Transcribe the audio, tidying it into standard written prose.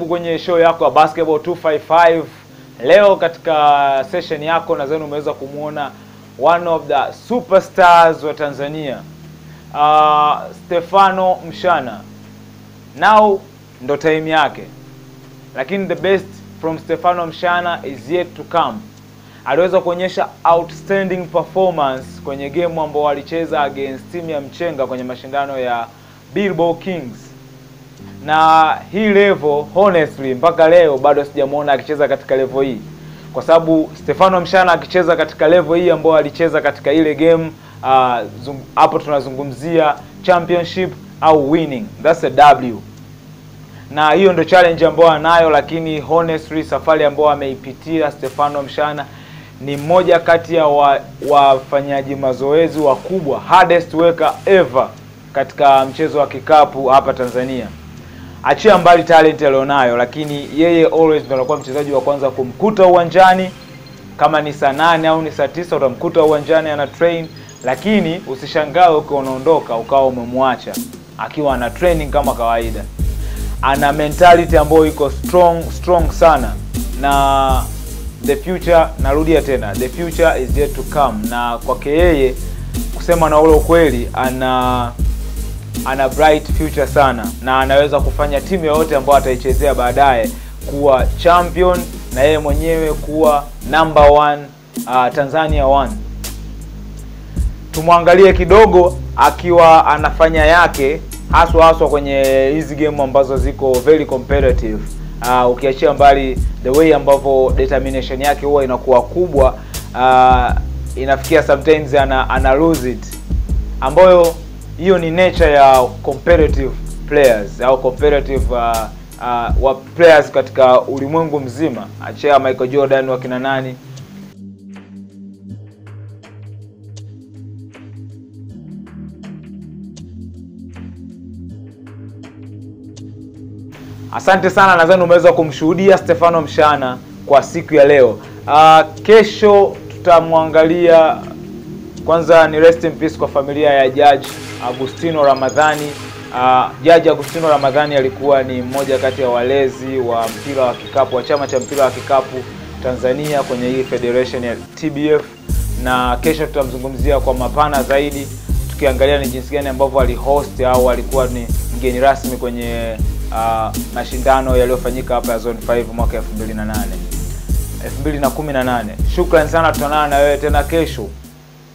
Karibu kwenye show yako ya Basketball 255. Leo katika session yako nadhani umeweza kumuona one of the superstars wa Tanzania, Stefano Mshana. Now ndo time yake. Lakini the best from Stefano Mshana is yet to come. Aliweza kuonyesha outstanding performance kwenye game ambao walicheza against team ya Mchenga kwenye mashindano ya Billboard Kings. Na hii level honestly mpaka leo bado sijamuona akicheza katika level hii. Kwa sababu Stefano Mshana akicheza katika level hii ambao alicheza katika ile game, hapo tunazungumzia championship au winning. That's a W. Na hiyo ndo challenge ambayo anayo, lakini honestly safari ambayo ameipitia Stefano Mshana ni mmoja kati ya wafanyaji mazoezi wakubwa, hardest worker ever katika mchezo wa kikapu hapa Tanzania. Achia mbali talent alionayo, lakini yeye always ndo anakuwa mchezaji wa kwanza kumkuta uwanjani. Kama ni saa 8 au ni saa 9 utamkuta uwanjani ana train, lakini usishangae ukiwa unaondoka ukawa umemwacha akiwa ana training kama kawaida. Ana mentality ambayo iko strong sana, na the future, narudia tena, the future is yet to come. Na kwake yeye kusema na ule ukweli, ana bright future sana, na anaweza kufanya timu yoyote ambayo ataichezea baadaye kuwa champion na yeye mwenyewe kuwa number 1, Tanzania 1. Tumwangalie kidogo akiwa anafanya yake haswa kwenye hizi game ambazo ziko very competitive. Ukiachia mbali the way ambavyo determination yake huwa inakuwa kubwa, inafikia sometimes ana lose it, ambayo hiyo ni nature ya competitive players au competitive wa players katika ulimwengu mzima. Achia Michael Jordan wakina nani. Asante sana, nadhani umeweza kumshuhudia Stefano Mshana kwa siku ya leo. Kesho tutamwangalia, kwanza ni rest in peace kwa familia ya Judge Agustino Ramadhani. Judge Agustino Ramadhani alikuwa ni mmoja kati ya walezi wa mpira wa kikapu wa chama cha mpira wa kikapu Tanzania kwenye hii federation ya TBF, na kesho tutamzungumzia kwa mapana zaidi, tukiangalia ni jinsi gani ambavyo alihost au alikuwa ni mgeni rasmi kwenye mashindano yaliyofanyika hapa ya Zone 5 mwaka 2018. Shukrani sana, tutaonana na wewe tena kesho.